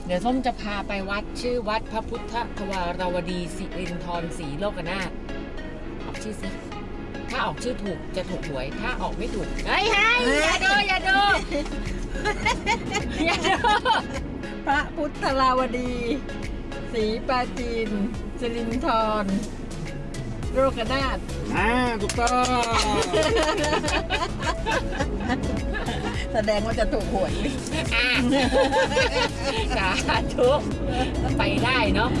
เดี๋ยวส้มจะพาไปวัดชื่อวัดพระพุทธทวารวดีสิรินธรศรีโลกนาถออกชื่อสิถ้าออกชื่อถูกจะถูกหวยถ้าออกไม่ถูกเฮ้ยอย่าดูอย่าดูพระพุทธราวดีศรีปราจีนสิรินธรโลกนาถถูกต้องแสดงว่าจะถูกหวยสาธุไปได้เนาะ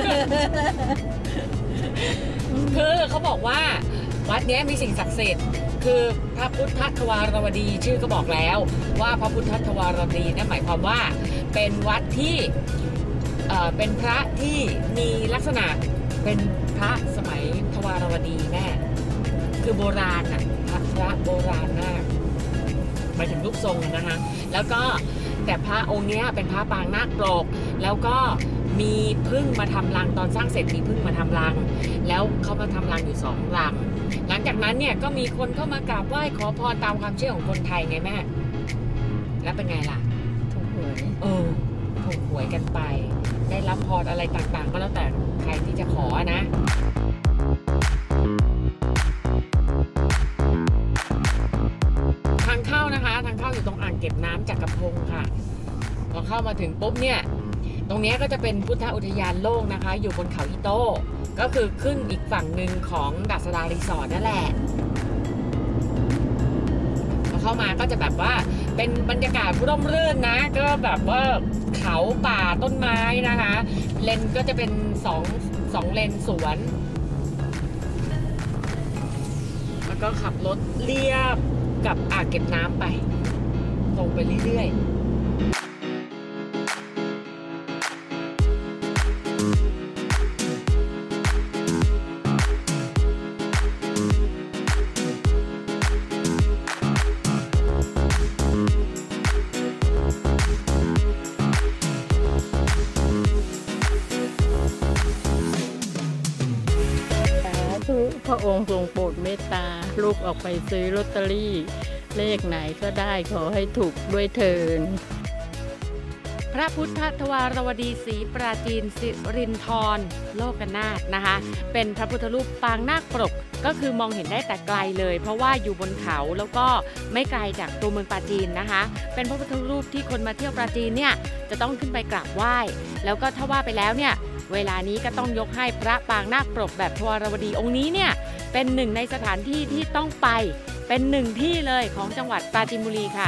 คือเขาบอกว่าวัดนี้มีสิ่งศักดิ์สิทธิ์คือพระพุทธทวารวดีชื่อก็บอกแล้วว่าพระพุทธทวารวดีนั่นหมายความว่าเป็นวัดที่เป็นพระที่มีลักษณะเป็นพระสมัยทวารวดีแม่คือโบราณน่ะพระโบราณมากไปถึงรูปทรงนะคะแล้วก็แต่พระองค์นี้เป็นพระปางนาคปลกแล้วก็มีพึ่งมาทำรังตอนสร้างเสร็จมีพึ่งมาทำรังแล้วเขามาทำรังอยู่2 รังหลังจากนั้นเนี่ยก็มีคนเข้ามากราบไหว้ขอพรตามความเชื่อของคนไทยไงแม่แล้วเป็นไงล่ะถูกหวยถูกหวยกันไปได้รับพรอะไรต่างๆก็แล้วแต่ใครที่จะขอนะทางเข้านะคะทางเข้าอยู่ตรงอ่างเก็บน้ำจักรพงศ์ค่ะพอเข้ามาถึงปุ๊บเนี่ยตรงนี้ก็จะเป็นพุทธอุทยานโล่งนะคะอยู่บนเขาอีโต้ก็คือขึ้นอีกฝั่งหนึ่งของดัสดารีสอร์ทนั่นแหละพอเข้ามาก็จะแบบว่าเป็นบรรยากาศร่มรื่นนะก็แบบว่าเขาป่าต้นไม้นะคะเลนก็จะเป็นสองเลนสวนแล้วก็ขับรถเลียบกับอ่างเก็บน้ำไปตรงไปเรื่อยๆพระองค์ทรงโปรดเมตตาลูกออกไปซื้อลอตเตอรี่เลขไหนก็ได้ขอให้ถูกด้วยเถิดพระพุทธทวารวดีศรีปราจีนสิรินธรโลกนาถนะคะเป็นพระพุทธรูปปางนาคปรกก็คือมองเห็นได้แต่ไกลเลยเพราะว่าอยู่บนเขาแล้วก็ไม่ไกลจากตัวเมืองปราจีนนะคะเป็นพระพุทธรูปที่คนมาเที่ยวปราจีนเนี่ยจะต้องขึ้นไปกราบไหว้แล้วก็ถ้าว่าไปแล้วเนี่ยเวลานี้ก็ต้องยกให้พระปางนาคปรกแบบทวารวดีองค์นี้เนี่ยเป็นหนึ่งในสถานที่ที่ต้องไปเป็นหนึ่งที่เลยของจังหวัดปราจีนบุรีค่ะ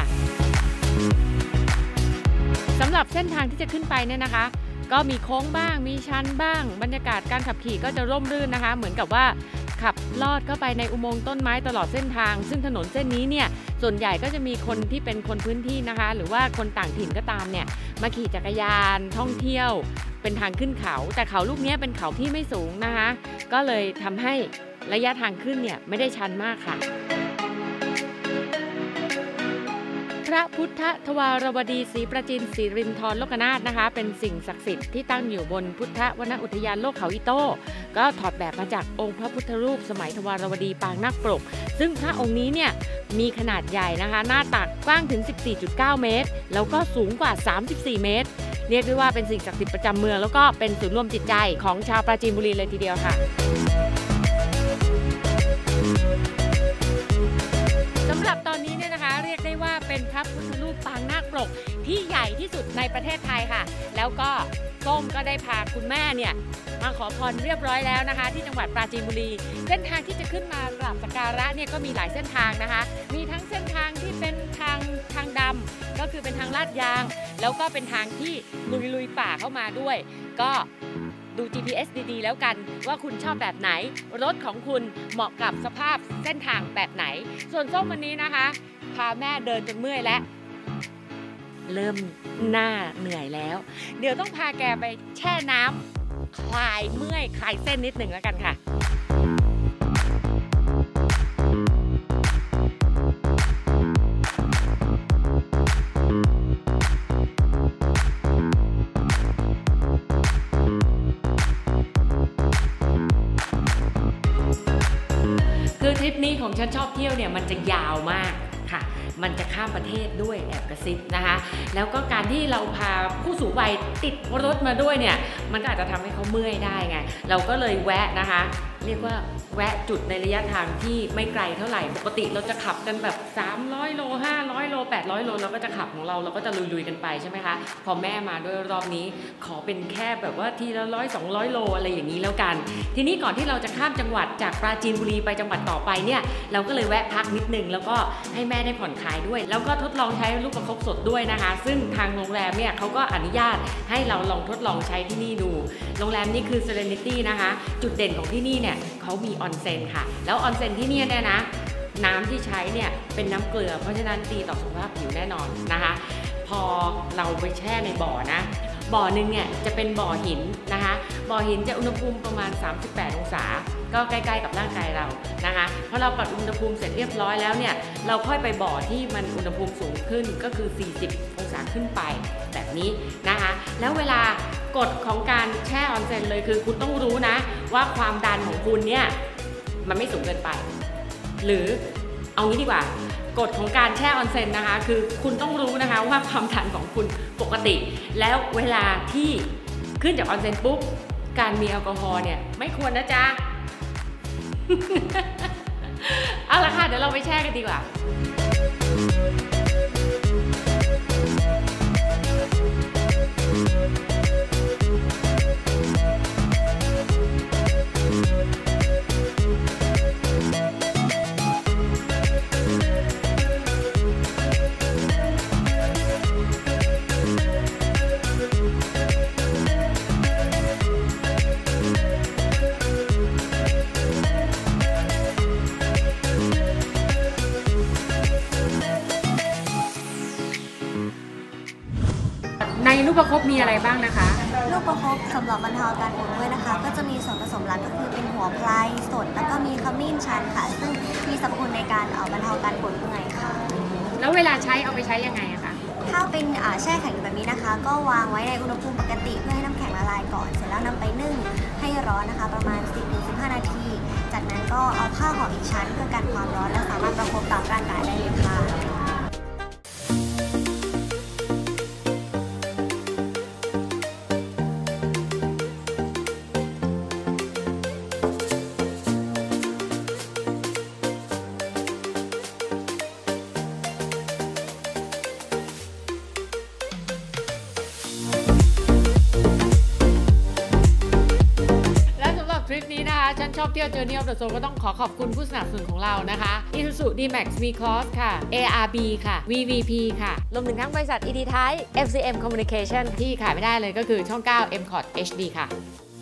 สำหรับเส้นทางที่จะขึ้นไปเนี่ยนะคะก็มีโค้งบ้างมีชันบ้างบรรยากาศการขับขี่ก็จะร่มรื่นนะคะเหมือนกับว่าขับลอดเข้าไปในอุโมงค์ต้นไม้ตลอดเส้นทางซึ่งถนนเส้นนี้เนี่ยส่วนใหญ่ก็จะมีคนที่เป็นคนพื้นที่นะคะหรือว่าคนต่างถิ่นก็ตามเนี่ยมาขี่จักรยานท่องเที่ยวเป็นทางขึ้นเขาแต่เขาลูกนี้เป็นเขาที่ไม่สูงนะคะก็เลยทำให้ระยะทางขึ้นเนี่ยไม่ได้ชันมากค่ะพระพุทธทวารวดีศรีปราจีนสิรินธรโลกนาถนะคะเป็นสิ่งศักดิ์สิทธิ์ที่ตั้งอยู่บนพุทธวนอุทยานโลกเขาอีโต้ก็ถอดแบบมาจากองค์พระพุทธรูปสมัยทวารวดีปางนาคปรกซึ่งพระองค์นี้เนี่ยมีขนาดใหญ่นะคะหน้าตักกว้างถึง 14.9 เมตรแล้วก็สูงกว่า 34 เมตรเรียกได้ว่าเป็นสิ่งศักดิ์สิทธิ์ประจำเมืองแล้วก็เป็นศูนย์รวมจิตใจของชาวปราจีนบุรีเลยทีเดียวค่ะสำหรับตอนนี้เนี่ยนะคะเรียกได้ว่าเป็นพระพุทธรูปปางนาคปรกที่ใหญ่ที่สุดในประเทศไทยค่ะแล้วก็ส้มก็ได้พาคุณแม่เนี่ยมาขอพรเรียบร้อยแล้วนะคะที่จังหวัดปราจีนบุรีเส้นทางที่จะขึ้นมากราบสักการะเนี่ยก็มีหลายเส้นทางนะคะมีทั้งเส้นทางที่เป็นทางดำก็คือเป็นทางลาดยางแล้วก็เป็นทางที่ลุยป่าเข้ามาด้วยก็ดู GPS ดีๆแล้วกันว่าคุณชอบแบบไหนรถของคุณเหมาะกับสภาพเส้นทางแบบไหนส่วนส้มวันนี้นะคะพาแม่เดินจนเมื่อยและเริ่มหน้าเหนื่อยแล้วเดี๋ยวต้องพาแกไปแช่น้ำคลายเมื่อยคลายเส้นนิดหนึ่งแล้วกันค่ะคือทริปนี้ของฉันชอบเที่ยวเนี่ยมันจะยาวมากค่ะมันจะข้ามประเทศด้วยแอบกระซิบนะคะแล้วก็การที่เราพาผู้สูงวัยติดรถมาด้วยเนี่ยมันก็อาจจะทำให้เขาเมื่อยได้ไงเราก็เลยแวะนะคะเรียกว่าแวะจุดในระยะทางที่ไม่ไกลเท่าไหร่ปกติเราจะขับกันแบบ300 โล 500 โล 800 โลเราก็จะขับของเราก็จะลุยๆกันไปใช่ไหมคะพอแม่มาด้วยรอบนี้ขอเป็นแค่แบบว่าทีละ100-200 โลอะไรอย่างนี้แล้วกันทีนี้ก่อนที่เราจะข้ามจังหวัดจากปราจีนบุรีไปจังหวัดต่อไปเนี่ยเราก็เลยแวะพักนิดนึงแล้วก็ให้แม่ได้ผ่อนคลายด้วยแล้วก็ทดลองใช้ลูกประคบสดด้วยนะคะซึ่งทางโรงแรมเนี่ยเขาก็อนุญาตให้เราลองทดลองใช้ที่นี่ดูโรงแรมนี้คือ Serenity นะคะจุดเด่นของที่นี่เนี่ยเขามีออนเซ็นค่ะแล้วออนเซ็นที่นี่เนี่ยนะน้ำที่ใช้เนี่ยเป็นน้ำเกลือเพราะฉะนั้นดีต่อสุขภาพผิวแน่นอนนะคะพอเราไปแช่ในบ่อนะบ่อหนึ่งเนี่ยจะเป็นบ่อหินนะคะบ่อหินจะอุณหภูมิประมาณ38 องศาก็ใกล้ๆกับร่างกายเรานะคะพอเราปรับอุณหภูมิเสร็จเรียบร้อยแล้วเนี่ยเราค่อยไปบ่อที่มันอุณหภูมิสูงขึ้นก็คือ40 องศาขึ้นไปแบบนี้นะคะแล้วเวลากฎของการแช่ออนเซ็นเลยคือคุณต้องรู้นะว่าความดันของคุณเนี่ยมันไม่สูงเกินไปหรือเอางี้ดีกว่ากฎของการแช่ออนเซ็นนะคะคือคุณต้องรู้นะคะว่าความดันของคุณปกติแล้วเวลาที่ขึ้นจากออนเซ็นปุ๊บการมีแอลกอฮอล์เนี่ยไม่ควรนะจ๊ะ เอาละค่ะเดี๋ยวเราไปแช่กันดีกว่าในลูกประคบมีอะไรบ้างนะคะลูกประคบสำหรับบรรเทาอาการปวดเมื่อยนะคะก็จะมีส่วนผสมหลักก็คือเป็นหัวไพรสดแล้วก็มีขมิ้นชันค่ะซึ่งมีสรรพคุณในการบรรเทาอาการปวดเมื่อยค่ะแล้วเวลาใช้เอาไปใช้ยังไงอะคะถ้าเป็นแช่แข็งแบบนี้นะคะก็วางไว้ในอุณหภูมิปกติเพื่อให้น้ำแข็งละลายก่อนเสร็จแล้วนำไปนึ่งให้ร้อนนะคะประมาณ 10-15 นาทีจากนั้นก็เอาผ้าห่ออีกชั้นเพื่อกันความร้อนและสามารถประคบตามร่างกายได้เลยค่ะทริปนี้นะคะฉันชอบเที่ยว Journey of the Soul ก็ต้องขอบคุณผู้สนับสนุนของเรานะคะ Isuzu D-Max V-Cross ค่ะ ARB ค่ะ VVP ค่ะรวมถึงทั้งบริษัท ET Thai FCM Communication ที่ขายไม่ได้เลยก็คือช่อง 9 MCOT HD ค่ะ